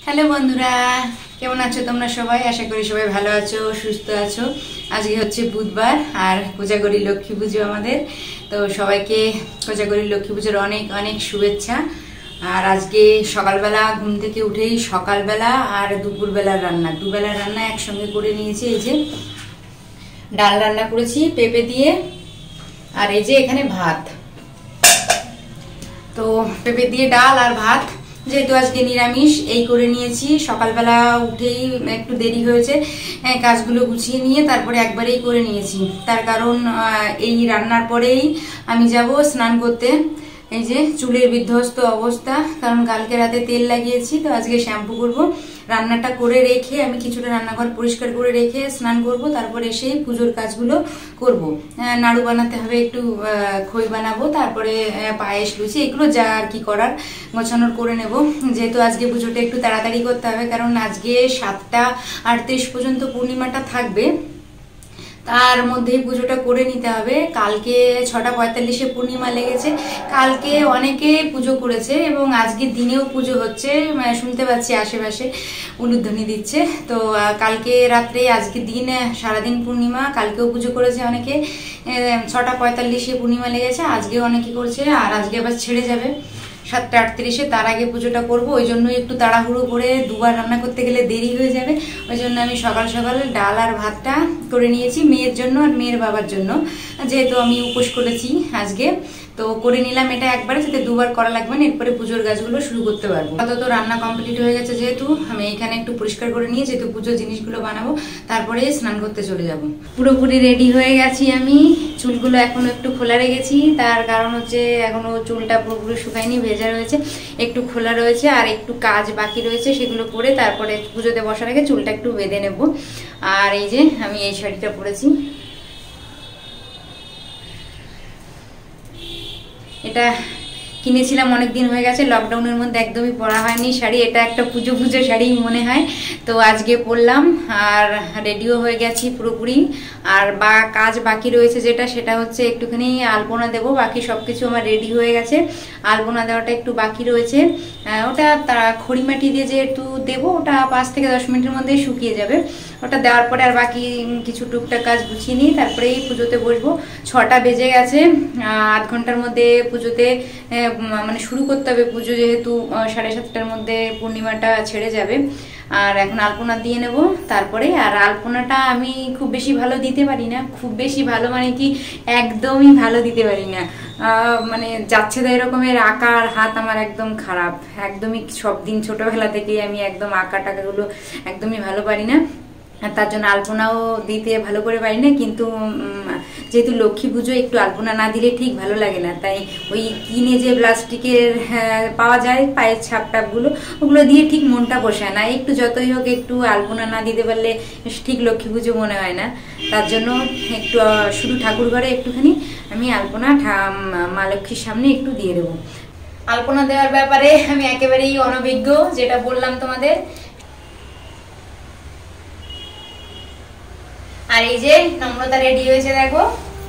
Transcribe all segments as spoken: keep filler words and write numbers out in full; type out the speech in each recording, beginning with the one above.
Hello বন্ধুরা, কেমন আছো তোমরা সবাই? আশা করি সবাই ভালো আছো, সুস্থ আছো। আজকে হচ্ছে বুধবার আর কোজাগরী লক্ষ্মী পুজো আমাদের। তো সবাইকে কোজাগরী লক্ষ্মী পুজোর অনেক অনেক শুভেচ্ছা। আর আজকে সকালবেলা ঘুম থেকে উঠেই সকালবেলা আর দুপুরবেলার রান্না দুবেলার রান্না একসঙ্গে করে নিয়েছি। এই যে ডাল রান্না করেছি পেঁপে দিয়ে, আর এই যে এখানে ভাত। তো পেঁপে দিয়ে ডাল আর ভাত, যেহেতু আজকে নিরামিষ, এই করে নিয়েছি। সকালবেলা উঠেই একটু দেরি হয়েছে, কাজগুলো গুছিয়ে নিয়ে তারপরে একবারেই করে নিয়েছি। তার কারণ এই রান্নার পরেই আমি যাব স্নান করতে। এই যে চুলের বিধ্বস্ত অবস্থা, কারণ কালকে রাতে তেল লাগিয়েছি, তো আজকে শ্যাম্পু করব। রান্নাটা করে রেখে আমি কিছুটা রান্নাঘর পরিষ্কার করে রেখে স্নান করব, তারপর এসে পুজোর কাজগুলো করব। নাড়ু বানাতে হবে, একটু খই বানাবো, তারপরে পায়েস লুচি, এগুলো যা আর কি করার গোছানোর করে নেব। যেহেতু আজকে পুজোটা একটু তাড়াতাড়ি করতে হবে, কারণ আজকে সাতটা আটত্রিশ পর্যন্ত পূর্ণিমাটা থাকবে, তার মধ্যেই পুজোটা করে নিতে হবে। কালকে ছটা পঁয়তাল্লিশে পূর্ণিমা লেগেছে, কালকে অনেকে পুজো করেছে এবং আজকের দিনেও পুজো হচ্ছে, শুনতে পাচ্ছি আশেপাশে উলুধ্বনি দিচ্ছে। তো কালকে রাত্রে, আজকে দিন সারাদিন পূর্ণিমা, কালকেও পুজো করেছে অনেকে। ছটা পঁয়তাল্লিশে পূর্ণিমা লেগেছে, আজকেও অনেকে করছে, আর আজকে আবার ছেড়ে যাবে সাতটা আটত্রিশে, তার আগে পুজোটা করব। ওই জন্যই একটু তাড়াহুড়ো করে, দুবার রান্না করতে গেলে দেরি হয়ে যাবে, ওই জন্য আমি সকাল সকাল ডাল আর ভাতটা করে নিয়েছি মেয়ের জন্য আর মেয়ের বাবার জন্য, যেহেতু আমি উপোস করেছি আজকে। তো করে নিলাম এটা একবারে, যাতে দুবার করা লাগবে না, এরপরে পুজোর গাছগুলো শুরু করতে পারবো। আপাতত রান্না কমপ্লিট হয়ে গেছে, যেহেতু আমি এখানে একটু পরিষ্কার করে নিয়ে, যেহেতু পুজোর জিনিসগুলো বানাবো, তারপরে স্নান করতে চলে যাব। পুরোপুরি রেডি হয়ে গেছি আমি। চুলগুলো এখনো একটু খোলা রেখেছি, তার কারণ হচ্ছে এখনো চুলটা পুরোপুরি শুকায়নি, ভেজা রয়েছে, একটু খোলা রয়েছে, আর একটু কাজ বাকি রয়েছে, সেগুলো করে তারপরে পুজোতে বসার আগে চুলটা একটু বেঁধে নেব। আর এই যে আমি এই শাড়িটা পরেছি, এটা কিনেছিলাম অনেকদিন হয়ে গেছে, লকডাউনের মধ্যে একদমই পরা হয়নি শাড়ি। এটা একটা পুজো পুজো শাড়ি মনে হয়, তো আজকে পরলাম। আর রেডিও হয়ে গেছি পুরোপুরি। আর বা কাজ বাকি রয়েছে যেটা, সেটা হচ্ছে একটুখানি আলপনা দেবো, বাকি সব কিছু আমার রেডি হয়ে গেছে। আলপনা দেওয়াটা একটু বাকি রয়েছে, ওটা খড়িমাটি দিয়ে যেহেতু দেবো, ওটা পাঁচ থেকে দশ মিনিটের মধ্যে শুকিয়ে যাবে। ওটা দেওয়ার পরে আর বাকি কিছু টুকটাক কাজ গুছিয়ে নিই, তারপরেই পুজোতে বসবো। ছটা বেজে গেছে, আধ ঘন্টার মধ্যে পুজোতে মানে শুরু করতে হবে পুজো, যেহেতু সাড়ে সাতটার মধ্যে পূর্ণিমাটা ছেড়ে যাবে। আর এখন আলপনা দিয়ে নেব তারপরে। আর আলপনাটা আমি খুব বেশি ভালো দিতে পারি না, খুব বেশি ভালো মানে কি একদমই ভালো দিতে পারি না, মানে যাচ্ছে তাই রকমের আঁকা, আর হাত আমার একদম খারাপ, একদমই সব দিন ছোটবেলা থেকেই আমি একদম আঁকা টাকাগুলো একদমই ভালো পারি না, তার জন্য আলপনাও দিতে ভালো করে পারি না। কিন্তু যেহেতু লক্ষ্মী পুজো, একটু আলপনা না দিলে ঠিক ভালো লাগে না, তাই ওই কিনে যে প্লাস্টিকের পাওয়া যায় পায়ের ছাপ টাপগুলো, ওগুলো দিয়ে ঠিক মনটা বসায় না। একটু যতই হোক একটু আলপনা না দিতে পারলে ঠিক লক্ষ্মী পুজো মনে হয় না। তার জন্য একটু শুধু ঠাকুর ঘরে একটুখানি আমি আলপনা মা লক্ষ্মীর সামনে একটু দিয়ে দেবো। আলপনা দেওয়ার ব্যাপারে আমি একেবারেই অনভিজ্ঞ, যেটা বললাম তোমাদের। আর এই যে নম্রতা রেডি হয়েছে, দেখো।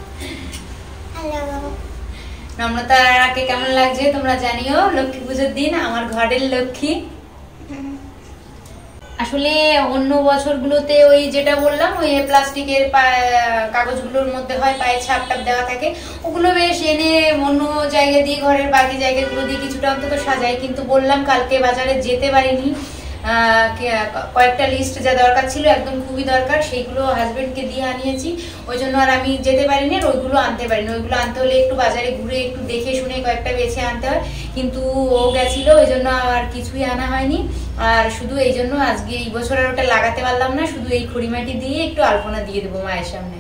নম্রতাকে কেমন লাগছে তোমরা জানিও। লক্ষ্মী পুজোর দিন আমার ঘরের লক্ষ্মী। আসলে অন্য বছরগুলোতে ওই যেটা বললাম, ওই প্লাস্টিকের কাগজগুলোর মধ্যে হয় পায়ে ছাপ টাপ দেওয়া থাকে, ওগুলো বেশ এনে অন্য জায়গা দিয়ে, ঘরের বাকি জায়গাগুলো দিয়ে কিছুটা অন্তত সাজাই। কিন্তু বললাম কালকে বাজারে যেতে পারিনি, কয়েকটা লিস্ট যা দরকার ছিল, একদম খুবই দরকার, সেইগুলো হাজবেন্ডকে দিয়ে আনিয়েছি। ওই জন্য আর আমি যেতে পারিনি, আর ওইগুলো আনতে পারিনি। ওইগুলো আনতে হলে একটু বাজারে ঘুরে একটু দেখে শুনে কয়েকটা বেছে আনতে হয়, কিন্তু ও গেছিল, ওই জন্য আর কিছুই আনা হয়নি। আর শুধু এই জন্য আজকে এই বছর আর ওটা লাগাতে পারলাম না, শুধু এই খড়িমাটি দিয়ে একটু আলপনা দিয়ে দেবো মায়ের সামনে।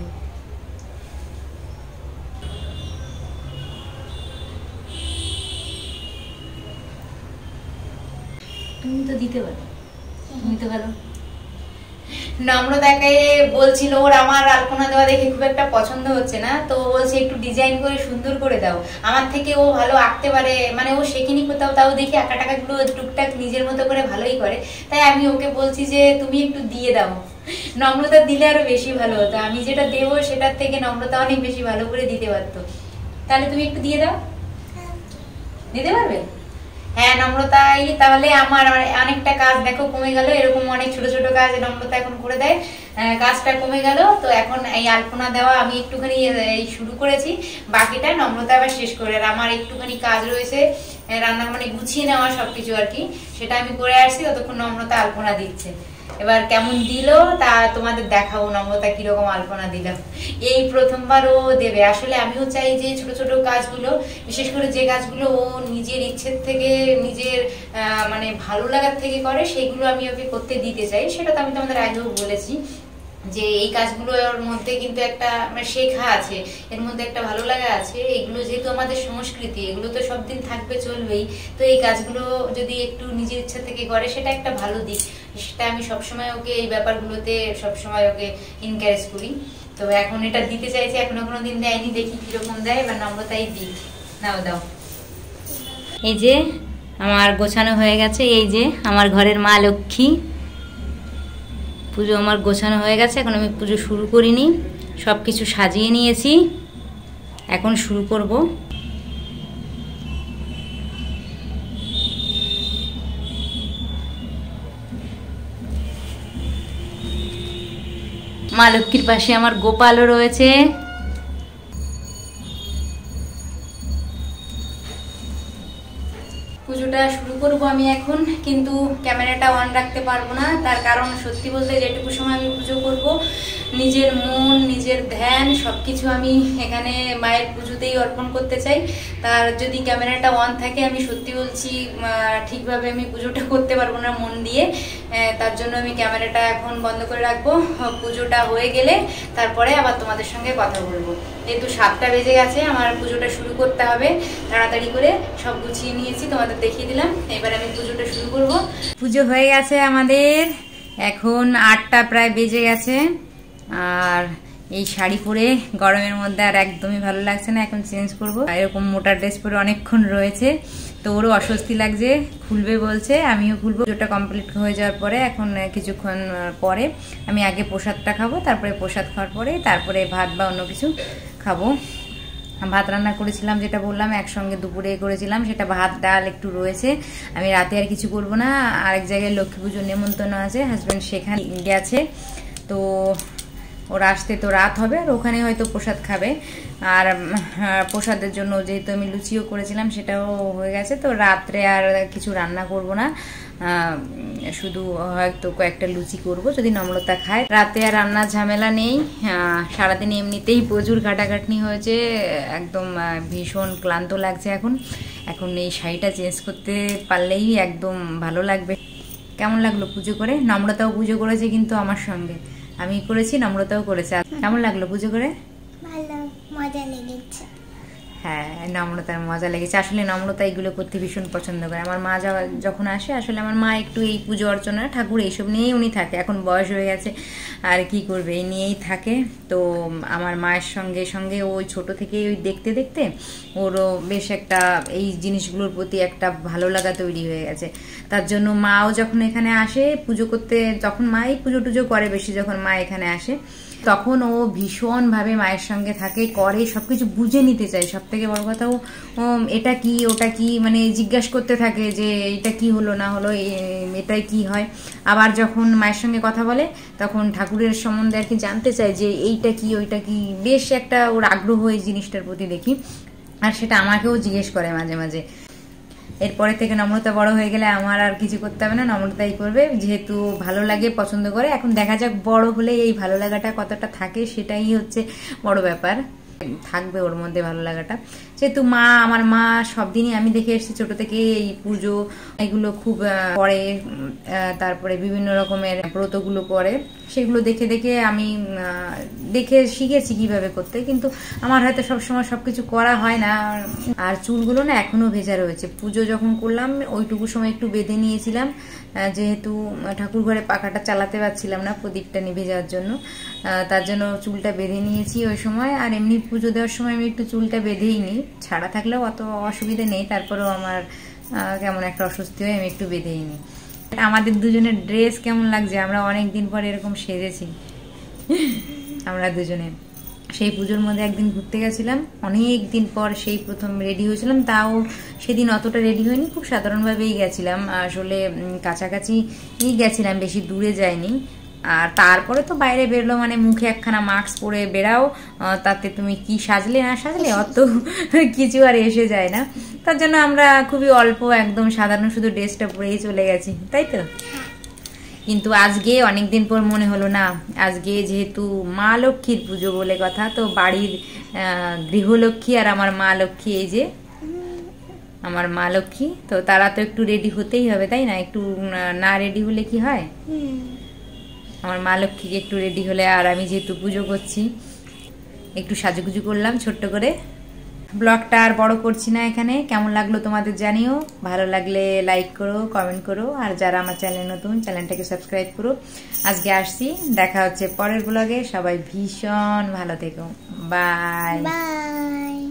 তুমি তো দিতে পারো, তুমি তো ভালো। নম্রতাকে বলছিল ওর আমার আলপনা দেওয়া দেখে খুব একটা পছন্দ হচ্ছে না, তো বলছে একটু ডিজাইন করে সুন্দর করে দাও। আমার থেকে ও ভালো আঁকতে পারে, মানে ও শেখেনি কোথাও, তাও দেখি আঁকা টাকাগুলো টুকটাক নিজের মতো করে ভালোই করে। তাই আমি ওকে বলছি যে তুমি একটু দিয়ে দাও। নম্রতা দিলে আরো বেশি ভালো হতো, আমি যেটা দেবো সেটার থেকে নম্রতা অনেক বেশি ভালো করে দিতে পারতো। তাহলে তুমি একটু দিয়ে দাও, দিতে পারবে? হ্যাঁ নম্রতাই, তাহলে আমার অনেকটা কাজ দেখো কমে গেল। এরকম অনেক ছোট ছোট কাজ নম্রতা এখন করে দেয়, কাজটা কমে গেল। তো এখন এই আলপনা দেওয়া আমি একটুখানি এই শুরু করেছি, বাকিটা নম্রতা আবার শেষ করে। আর আমার একটুখানি কাজ রয়েছে রান্না মানে গুছিয়ে নেওয়া সবকিছু আর কি, সেটা আমি করে আসছি, ততক্ষণ নম্রতা আলপনা দিচ্ছে। এবার কেমন দিল তা তোমাদের দেখাবো, নম্রতা কিরকম আলপনা দিল। এই প্রথমবার ও দেবে। আসলে আমিও চাই যে ছোট ছোট কাজগুলো, বিশেষ করে যে কাজগুলো ও নিজের ইচ্ছের থেকে, নিজের মানে ভালো লাগার থেকে করে, সেগুলো আমি ওকে করতে দিতে চাই। সেটা তো আমি তোমাদের আগেও বলেছি যে এই কাজগুলোর মধ্যে কিন্তু একটা মানে শেখা আছে, এর মধ্যে একটা ভালো লাগা আছে। এগুলো যেহেতু আমাদের সংস্কৃতি, এগুলো তো সব দিন থাকবে, চলবেই। তো এই কাজগুলো যদি একটু নিজের ইচ্ছা থেকে করে, সেটা একটা ভালো দিক। সেটা আমি সবসময় ওকে এই ব্যাপারগুলোতে সবসময় ওকে এনকারেজ করি। তো এখন এটা দিতে চাইছি, এখনো কোনো দিন দেয়নি, দেখি কিরকম দেয়। এবার নম্রতাই দিই। নাও দাও। এই যে আমার গোছানো হয়ে গেছে, এই যে আমার ঘরের মা লক্ষ্মী। পুজো আমার গোছানো হয়ে গেছে, এখন আমি পুজো শুরু করিনি, সব কিছু সাজিয়ে নিয়েছি, এখন শুরু করব। মা লক্ষ্মীর পাশে আমার গোপালও রয়েছে। পুজোটা শুরু করব আমি এখন, কিন্তু ক্যামেরাটা অন রাখতে পারবো না। তার কারণ সত্যি বলতে যেটুকু সময় আমি পুজো করব, নিজের মন, নিজের ধ্যান সবকিছু আমি এখানে মায়ের পুজোতেই অর্পণ করতে চাই। তার যদি ক্যামেরাটা অন থাকে, আমি সত্যি বলছি ঠিকভাবে আমি পুজোটা করতে পারবো না মন দিয়ে। তার জন্য আমি ক্যামেরাটা এখন বন্ধ করে রাখবো। পুজোটা হয়ে গেলে তারপরে আবার তোমাদের সঙ্গে কথা বলবো। যেহেতু সাতটা বেজে গেছে, আমার পুজোটা শুরু করতে হবে। তাড়াতাড়ি করে সব গুছিয়ে নিয়েছি, তোমাদের দেখিয়ে দিলাম। এবার আমি পুজোটা শুরু করব। পুজো হয়ে গেছে আমাদের, এখন আটটা প্রায় বেজে গেছে। আর এই শাড়ি পরে গরমের মধ্যে আর একদমই ভালো লাগছে না, এখন চেঞ্জ করব। এরকম মোটা ড্রেস পরে অনেকক্ষণ রয়েছে, তো ওরও অস্বস্তি লাগছে, খুলবে বলছে, আমিও খুলবো। পুজোটা কমপ্লিট হয়ে যাওয়ার পরে এখন কিছুক্ষণ পরে আমি আগে প্রসাদটা খাবো, তারপরে প্রসাদ খাওয়ার পরে তারপরে ভাত বা অন্য কিছু খাবো। ভাত রান্না করেছিলাম, যেটা বললাম একসঙ্গে দুপুরে করেছিলাম, সেটা ভাত ডাল একটু রয়েছে। আমি রাতে আর কিছু করবো না। আরেক জায়গায় লক্ষ্মী পুজোর নেমন্তন্ন আছে, হাজব্যান্ড সেখানে গেছে, তো ওরা আসতে তো রাত হবে, আর ওখানে হয়তো প্রসাদ খাবে। আর প্রসাদের জন্য যেহেতু আমি লুচিও করেছিলাম, সেটাও হয়ে গেছে, তো রাত্রে আর কিছু রান্না করব না, শুধু হয়তো কয়েকটা লুচি করব যদি নম্রতা খায়। রাতে আর রান্নার ঝামেলা নেই। সারাদিন এমনিতেই প্রচুর কাটাকাটনি হয়েছে, একদম ভীষণ ক্লান্ত লাগছে এখন। এখন এই শাড়িটা চেঞ্জ করতে পারলেই একদম ভালো লাগবে। কেমন লাগলো পুজো করে? নম্রতাও পুজো করেছে কিন্তু আমার সঙ্গে, আমি করেছি, নম্রতাও করেছে। কেমন লাগলো পুজো করে? ভালো, মজা লেগেছে। হ্যাঁ, নম্রতার মজা লেগেছে। আসলে নম্রতা এগুলো করতে ভীষণ পছন্দ করে। আমার মা যখন আসে, আসলে আমার মা একটু এই পুজো অর্চনা, ঠাকুর এইসব নিয়েই উনি থাকে। এখন বয়স হয়ে গেছে, আর কি করবে, এই নিয়েই থাকে। তো আমার মায়ের সঙ্গে সঙ্গে ওই ছোট থেকে ওই দেখতে দেখতে ওরও বেশ একটা এই জিনিসগুলোর প্রতি একটা ভালো লাগা তৈরি হয়ে গেছে। তার জন্য মাও যখন এখানে আসে পুজো করতে, যখন মাই পুজো টুজো করে বেশি, যখন মা এখানে আসে তখন ও ভীষণভাবে মায়ের সঙ্গে থাকে, করে, সবকিছু বুঝে নিতে চায়। সব থেকে বড় কথা, ও এটা কি ওটা কি মানে জিজ্ঞাসা করতে থাকে যে এটা কি হলো না হলো, এটাই কি হয়। আবার যখন মায়ের সঙ্গে কথা বলে তখন ঠাকুরের সম্বন্ধে আর কি জানতে চায় যে এইটা কি ওইটা কি। বেশ একটা ওর আগ্রহ এই জিনিসটার প্রতি দেখি, আর সেটা আমাকেও জিজ্ঞেস করে মাঝে মাঝে। এরপরে থেকে নম্রতা বড় হয়ে গেলে আমার আর কিছু করতে হবে না, নম্রতাই করবে, যেহেতু ভালো লাগে, পছন্দ করে। এখন দেখা যাক বড় হলে এই ভালো লাগাটা কতটা থাকে, সেটাই হচ্ছে বড় ব্যাপার। থাকবে ওর মধ্যে ভালো লাগাটা, যেহেতু মা, আমার মা সব দিনই আমি দেখে এসেছি ছোট থেকে এই পুজো এগুলো খুব করে, তারপরে বিভিন্ন রকমের ব্রতগুলো করে, সেগুলো দেখে দেখে আমি দেখে শিখেছি কিভাবে করতে। কিন্তু আমার হয়তো সবসময় সবকিছু করা হয় না। আর চুলগুলো না এখনো ভেজা রয়েছে। পুজো যখন করলাম ওইটুকু সময় একটু বেঁধে নিয়েছিলাম, যেহেতু ঠাকুর ঘরে পাখাটা চালাতে পারছিলাম না প্রদীপটা নিভে যাওয়ার জন্য, তার জন্য চুলটা বেঁধে নিয়েছি ওই সময়। আর এমনি পুজো দেওয়ার সময় আমি একটু চুলটা বেঁধেই নিই, ছাড়া থাকলেও অত অসুবিধা নেই, তারপরেও আমার কেমন একটা অস্বস্তি হয়, আমি একটু বেঁধেই নিই। আমাদের দুজনের ড্রেস কেমন লাগছে? আমরা অনেক দিন পর এরকম সেজেছি আমরা দুজনে। সেই পুজোর মধ্যে একদিন ঘুরতে গেছিলাম, অনেক দিন পর সেই প্রথম রেডি হয়েছিলাম। তাও সেদিন অতটা রেডি হয়নি, খুব সাধারণভাবেই গেছিলাম, আসলে কাছাকাছি গেছিলাম, বেশি দূরে যাইনি। আর তারপরে তো বাইরে বেরোলো মানে মুখে একখানা মাস্ক পরে বেরাও, তাতে তুমি কি সাজলে না সাজলে অত কিছু আর এসে যায় না। তার জন্য আমরা খুবই অল্প একদম সাধারণ শুধু ড্রেসটা পরেই চলে গেছি, তাই তো। কিন্তু আজকে অনেকদিন পর মনে হলো না, আজকে যেহেতু মা লক্ষ্মীর পুজো বলে কথা, তো বাড়ির গৃহলক্ষ্মী আর আমার মা লক্ষ্মী, এই যে আমার মা লক্ষ্মী, তো তারা তো একটু রেডি হতেই হবে, তাই না? একটু না রেডি হলে কি হয়? আমার মা লক্ষ্মীকে একটু রেডি হলে, আর আমি যেহেতু পুজো করছি একটু সাজুগুজু করলাম ছোট্ট করে। ব্লগটা আর বড় করছি না এখানে। কেমন লাগলো তোমাদের জানিও, ভালো লাগলে লাইক করো, কমেন্ট করো, আর যারা আমার চ্যানেল নতুন চ্যানেলটাকে সাবস্ক্রাইব করো। আজকে আসছি, দেখা হচ্ছে পরের ব্লগে। সবাই ভীষণ ভালো থেকো, বাই বাই।